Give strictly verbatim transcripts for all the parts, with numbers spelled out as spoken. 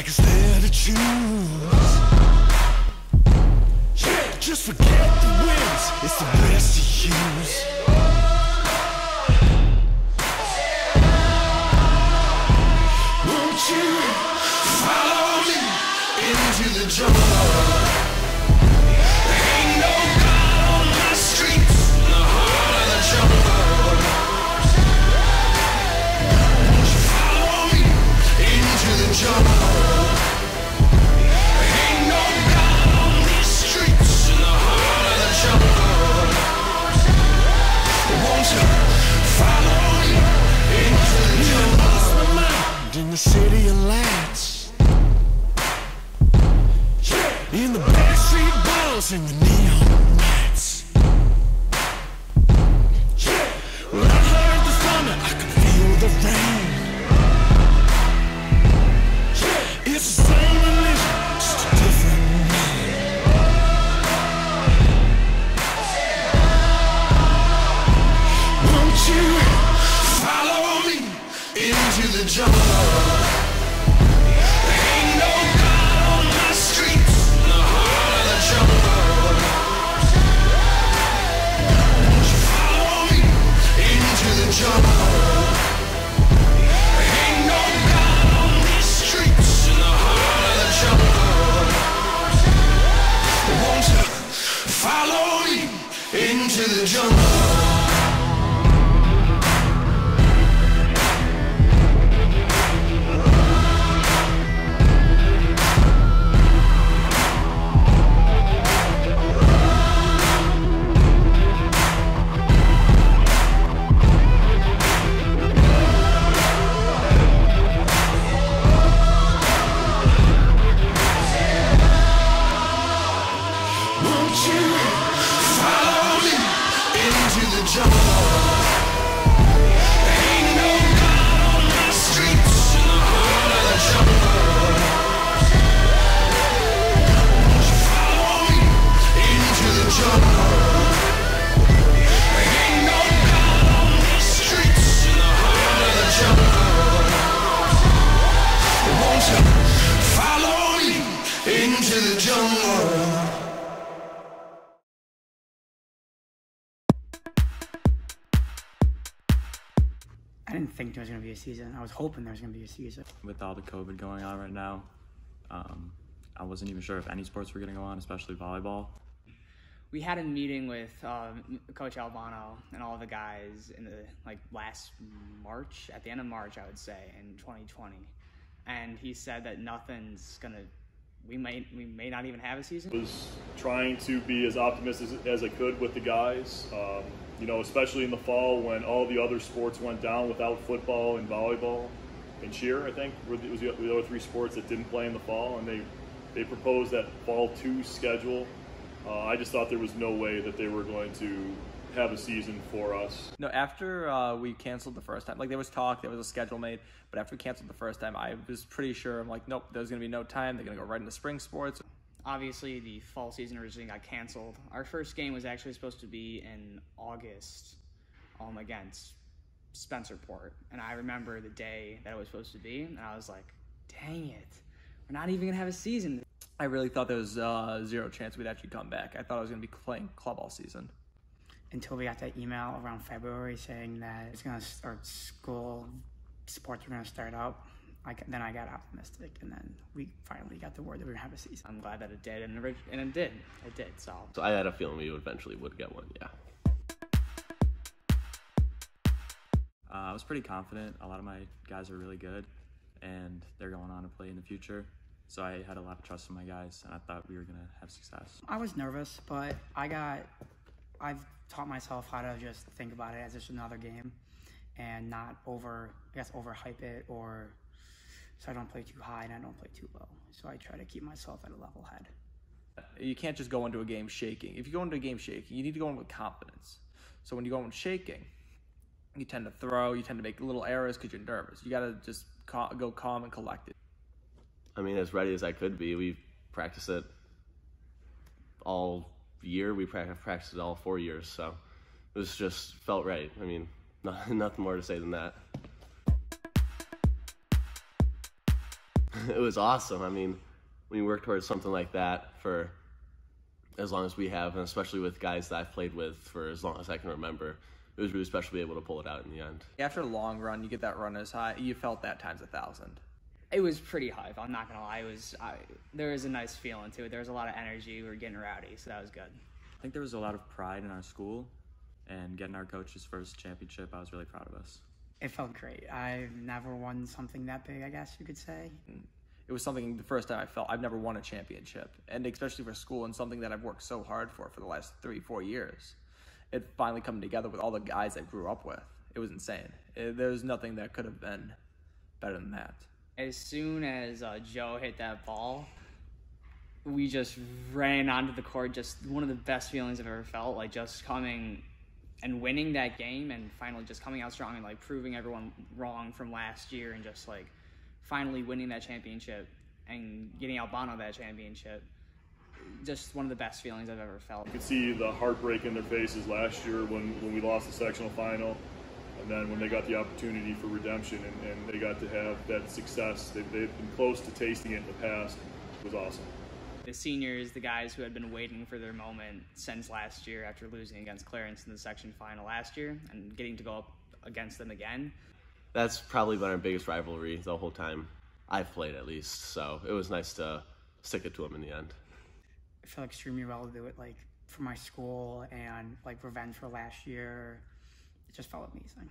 like it's there to choose. Yeah, just forget the wins, it's the best to use. Won't you follow me into the jungle? There ain't no God on my streets, in the heart of the jungle. Won't you follow me into the jungle? There ain't no God on these streets, in the heart of the jungle. Won't you follow me into the jungle? In the city of lights, in the backstreet balls and the neon lights. Well, I heard the thunder, I could feel the rain. It's the same religion, just a different name. Won't you follow me into the jungle? There ain't no God on my streets, in the heart of the jungle. Won't you follow me into the jungle? There ain't no God on these streets, in the heart of the jungle. Won't you follow me into the jungle? I didn't think there was going to be a season. I was hoping there was going to be a season. With all the COVID going on right now, um, I wasn't even sure if any sports were going to go on, especially volleyball. We had a meeting with um, Coach Albano and all the guys in the like last March, at the end of March, I would say, in twenty twenty. And he said that nothing's going to, we may, we may not even have a season. I was trying to be as optimistic as, as I could with the guys. Um, You know, especially in the fall when all the other sports went down without football and volleyball and cheer, I think, were the, was the, the other three sports that didn't play in the fall, and they, they proposed that fall two schedule. Uh, I just thought there was no way that they were going to have a season for us. No, after uh, we canceled the first time, like there was talk, there was a schedule made, but after we canceled the first time, I was pretty sure, I'm like, nope, there's going to be no time. They're going to go right into spring sports. Obviously, the fall season originally got canceled. Our first game was actually supposed to be in August um, against Spencerport. And I remember the day that it was supposed to be, and I was like, dang it, we're not even going to have a season. I really thought there was uh, zero chance we'd actually come back. I thought I was going to be playing club all season. Until we got that email around February saying that it's going to start, school sports were going to start up. I, then I got optimistic, and then we finally got the word that we were going to have a season. I'm glad that it did, and it, and it did. It did, so. So I had a feeling we eventually would get one, yeah. Uh, I was pretty confident. A lot of my guys are really good, and they're going on to play in the future. So I had a lot of trust in my guys, and I thought we were going to have success. I was nervous, but I got, I've taught myself how to just think about it as just another game and not over, I guess, overhype it, or so I don't play too high and I don't play too low. So I try to keep myself at a level head. You can't just go into a game shaking. If you go into a game shaking, you need to go in with confidence. So when you go in shaking, you tend to throw, you tend to make little errors because you're nervous. You got to just cal- go calm and collected. I mean, as ready as I could be. We practiced it all year. We have practiced it all four years. So it was just felt right. I mean, not, nothing more to say than that. it was awesome. I mean, when you work towards something like that for as long as we have, and especially with guys that I've played with for as long as I can remember, it was really special to be able to pull it out in the end. After a long run, you get that run as high. You felt that times a thousand. It was pretty hype. I'm not gonna lie. It was. I, there was a nice feeling to it. There was a lot of energy. We were getting rowdy, so that was good. I think there was a lot of pride in our school, and getting our coach's first championship, I was really proud of us. It felt great. I've never won something that big, I guess you could say. It was something the first time I felt I've never won a championship, and especially for school and something that I've worked so hard for for the last three, four years. It finally come together with all the guys I grew up with. It was insane. It, there's nothing that could have been better than that. As soon as uh, Joe hit that ball, we just ran onto the court. Just one of the best feelings I've ever felt. Like just coming and winning that game, and finally just coming out strong and like proving everyone wrong from last year, and just like finally winning that championship and getting Albano that championship. Just one of the best feelings I've ever felt. You could see the heartbreak in their faces last year when, when we lost the sectional final, and then when they got the opportunity for redemption and, and they got to have that success. They, they've been close to tasting it in the past. It was awesome. The seniors, the guys who had been waiting for their moment since last year after losing against Clarence in the section final last year and getting to go up against them again. That's probably been our biggest rivalry the whole time I've played, at least. So it was nice to stick it to them in the end. I feel extremely well to do it, like, for my school and, like, revenge for last year. It just felt amazing.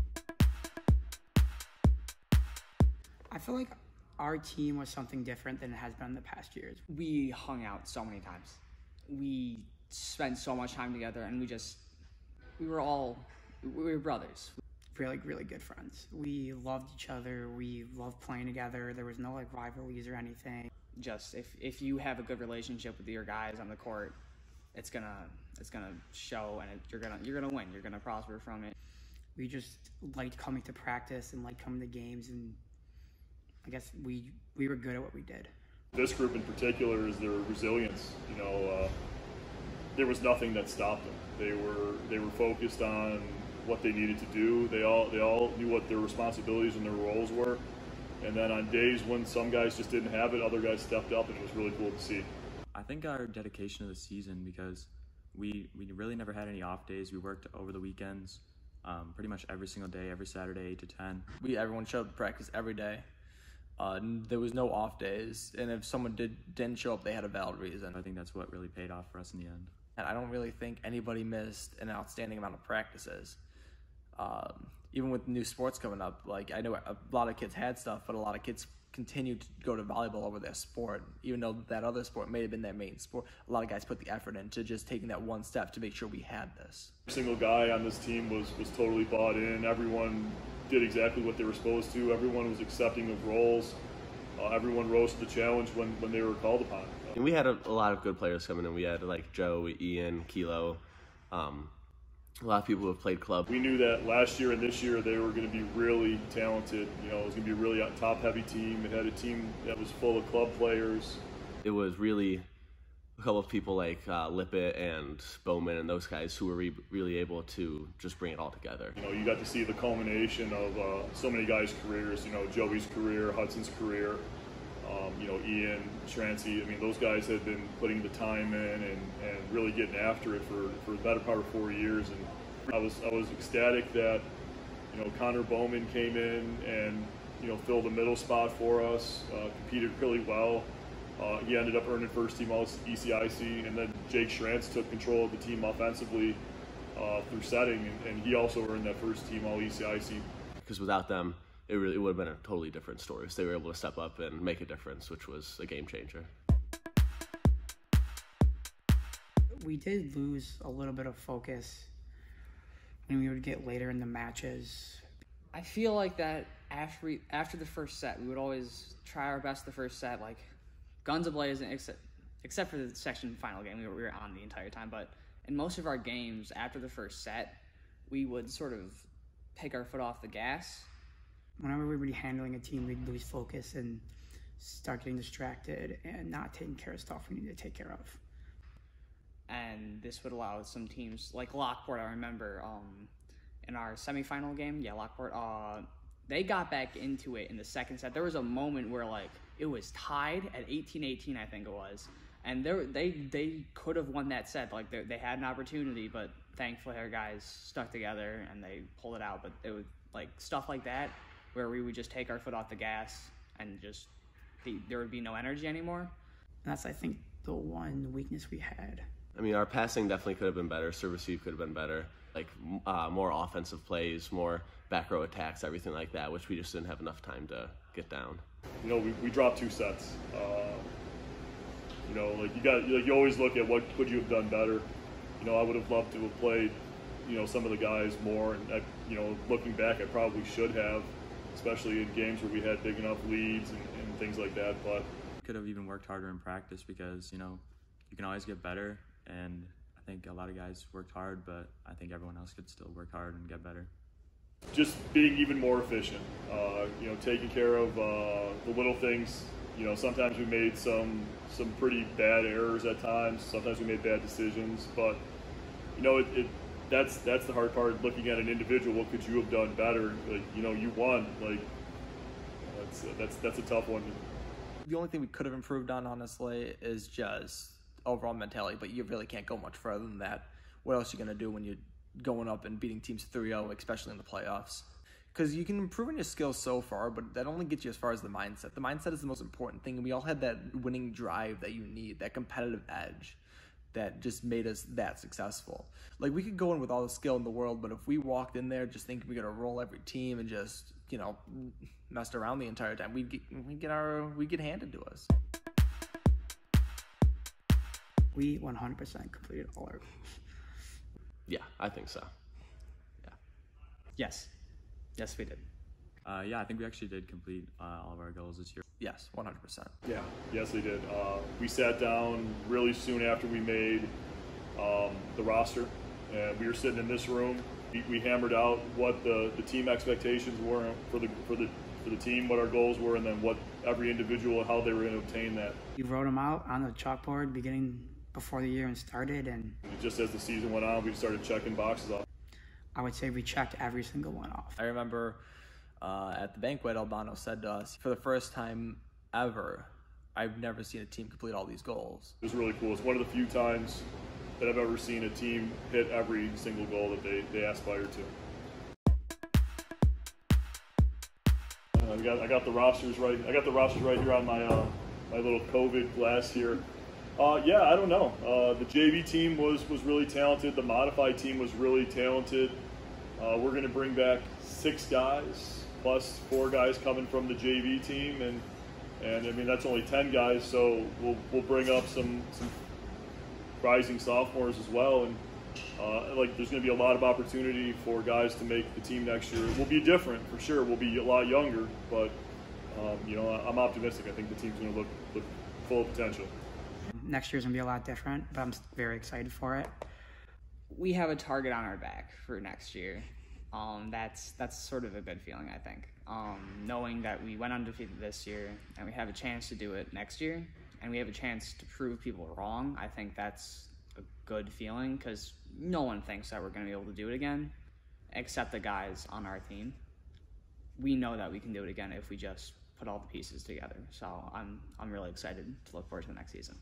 I feel like our team was something different than it has been in the past years. We hung out so many times. We spent so much time together, and we just, we were all, we were brothers. Really, really good friends. We loved each other. We loved playing together. There was no, like, rivalries or anything. Just if, if you have a good relationship with your guys on the court, it's gonna it's gonna show, and it, you're gonna you're gonna win. You're gonna prosper from it. We just liked coming to practice and liked coming to games, and I guess we we were good at what we did. This group in particular is their resilience. You know, uh, there was nothing that stopped them. They were they were focused on what they needed to do. They all they all knew what their responsibilities and their roles were. And then on days when some guys just didn't have it, other guys stepped up, and it was really cool to see. I think our dedication to the season, because we we really never had any off days. We worked over the weekends, um, pretty much every single day, every Saturday, eight to ten. We everyone showed up to practice every day. Uh, there was no off days, and if someone did didn't show up, they had a valid reason. I think that's what really paid off for us in the end. And I don't really think anybody missed an outstanding amount of practices. Um, even with new sports coming up, like I know a lot of kids had stuff, but a lot of kids continued to go to volleyball over their sport, even though that other sport may have been their main sport. A lot of guys put the effort into just taking that one step to make sure we had this. Every single guy on this team was, was totally bought in. Everyone did exactly what they were supposed to. Everyone was accepting of roles. Uh, everyone rose to the challenge when, when they were called upon. And we had a, a lot of good players coming in. We had like Joe, Ian, Kilo, um, a lot of people who have played club. We knew that last year and this year they were going to be really talented. You know, it was going to be a really top-heavy team. It had a team that was full of club players. It was really a couple of people like uh, Lippett and Bowman and those guys who were re- really able to just bring it all together. You know, you got to see the culmination of uh, so many guys' careers. You know, Joey's career, Hudson's career. Um, you know, Ian, Shrancy, I mean, those guys had been putting the time in and, and really getting after it for, for the better part of four years. And I was I was ecstatic that, you know, Connor Bowman came in and, you know, filled the middle spot for us, uh, competed really well. Uh, he ended up earning first team all E C I C, and then Jake Schrantz took control of the team offensively uh, through setting, and, and he also earned that first team all E C I C. Because without them, it really it would have been a totally different story. So they were able to step up and make a difference, which was a game changer. We did lose a little bit of focus when we would get later in the matches. I feel like that after we, after the first set, we would always try our best the first set, like guns ablazing, except except for the section final game. We were, we were on the entire time, but in most of our games after the first set, we would sort of take our foot off the gas. Whenever we were handling a team, we'd lose focus and start getting distracted and not taking care of stuff we needed to take care of. And this would allow some teams, like Lockport, I remember, um, in our semifinal game, yeah, Lockport, uh, they got back into it in the second set. There was a moment where, like, it was tied at eighteen eighteen, I think it was. And they they they could have won that set. Like, they, they had an opportunity, but thankfully our guys stuck together and they pulled it out. But it was like stuff like that where we would just take our foot off the gas and just the, there would be no energy anymore. And that's, I think, the one weakness we had. I mean, our passing definitely could have been better. Serve receive could have been better. Like uh, more offensive plays, more back row attacks, everything like that, which we just didn't have enough time to get down. You know, we, we dropped two sets. Uh, you know, like you got, like you always look at what could you have done better. You know, I would have loved to have played, you know, some of the guys more. And I, you know, looking back, I probably should have, especially in games where we had big enough leads and, and things like that. But could have even worked harder in practice because, you know, you can always get better. And I think a lot of guys worked hard, but I think everyone else could still work hard and get better. Just being even more efficient, uh, you know, taking care of uh, the little things. You know, sometimes we made some some pretty bad errors at times. Sometimes we made bad decisions, but you know, it, it that's that's the hard part. Looking at an individual, what could you have done better? Like, you know, you won. Like, that's that's that's a tough one. The only thing we could have improved on, honestly, is just overall mentality. But you really can't go much further than that. What else are you gonna do when you're going up and beating teams three oh, especially in the playoffs? Because you can improve on your skills so far, but that only gets you as far as the mindset. The mindset is the most important thing, and we all had that winning drive that you need, that competitive edge that just made us that successful. Like, we could go in with all the skill in the world, but if we walked in there just thinking we're gonna roll every team and just, you know, messed around the entire time, we'd get, we'd get our we'd get handed to us. We one hundred percent completed all our goals. Yeah, I think so. Yeah. Yes. Yes, we did. Uh, yeah, I think we actually did complete uh, all of our goals this year. Yes, one hundred percent. Yeah, yes, they did. Uh, we sat down really soon after we made um, the roster, and we were sitting in this room. We, we hammered out what the, the team expectations were for the for the for the team, what our goals were, and then what every individual, how they were going to obtain that. We wrote them out on the chalkboard beginning before the year started, and just as the season went on, we started checking boxes off. I would say we checked every single one off. I remember uh, at the banquet, Albano said to us, for the first time ever, I've never seen a team complete all these goals. It was really cool. It's one of the few times that I've ever seen a team hit every single goal that they, they aspired to. Uh, I got I got the rosters right. I got the rosters right here on my uh, my little COVID glass here. Uh, yeah, I don't know. Uh, the J V team was was really talented. The modified team was really talented. Uh, we're going to bring back six guys plus four guys coming from the J V team, and and I mean that's only ten guys. So we'll we'll bring up some some rising sophomores as well, and uh, like there's going to be a lot of opportunity for guys to make the team next year. We'll be different for sure. We'll be a lot younger, but um, you know I'm optimistic. I think the team's going to look look full of potential. Next year's gonna be a lot different, but I'm very excited for it. We have a target on our back for next year. Um, that's that's sort of a good feeling, I think. Um, knowing that we went undefeated this year and we have a chance to do it next year, and we have a chance to prove people wrong, I think that's a good feeling because no one thinks that we're going to be able to do it again, except the guys on our team. We know that we can do it again if we just put all the pieces together. So I'm I'm really excited to look forward to the next season.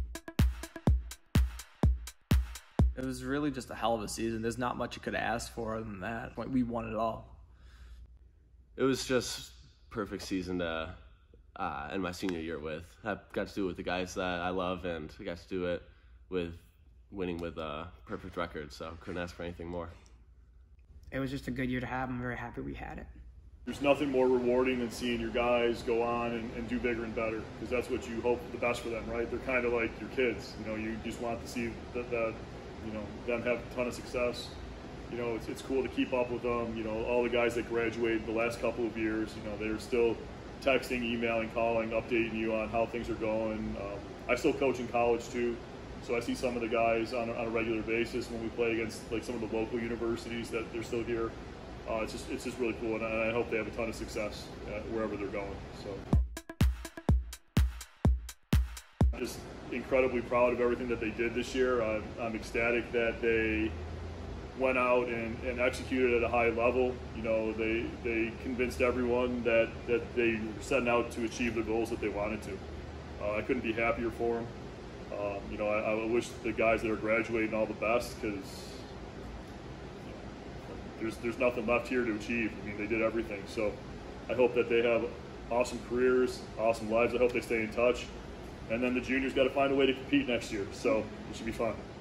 It was really just a hell of a season. There's not much you could ask for other than that. Like, we won it all. It was just perfect season to uh, end my senior year with. I got to do it with the guys that I love, and I got to do it with winning with a perfect record, so couldn't ask for anything more. It was just a good year to have. I'm very happy we had it. There's nothing more rewarding than seeing your guys go on and, and do bigger and better, because that's what you hope the best for them, right? They're kind of like your kids. You know, you just want to see that, that you know, them have a ton of success. You know, it's, it's cool to keep up with them. You know, all the guys that graduated the last couple of years, you know, they're still texting, emailing, calling, updating you on how things are going. Um, I still coach in college too, so I see some of the guys on a, on a regular basis when we play against like some of the local universities that they're still here. Uh, it's just it's just really cool, and I, I hope they have a ton of success uh, wherever they're going. So. Just incredibly proud of everything that they did this year. I'm, I'm ecstatic that they went out and, and executed at a high level. You know, they they convinced everyone that, that they were setting out to achieve the goals that they wanted to. Uh, I couldn't be happier for them. Um, you know, I, I wish the guys that are graduating all the best, because you know, there's there's nothing left here to achieve. I mean, they did everything. So I hope that they have awesome careers, awesome lives. I hope they stay in touch. And then the juniors got to find a way to compete next year. So it should be fun.